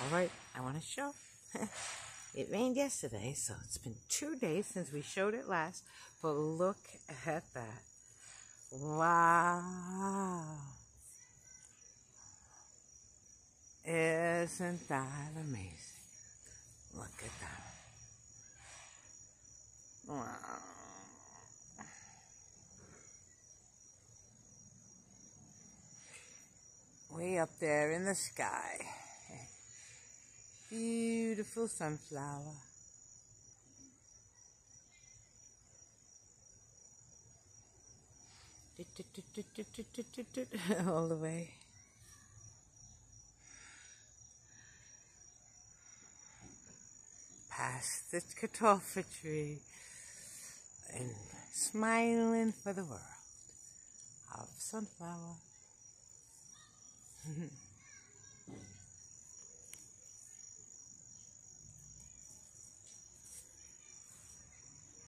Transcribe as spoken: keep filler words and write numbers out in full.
Alright, I want to show. It rained yesterday, so it's been two days since we showed it last. But look at that. Wow. Isn't that amazing? Look at that. Wow. Way up there in the sky. Beautiful sunflower. All the way. Past the Catawba tree and smiling for the world of sunflower.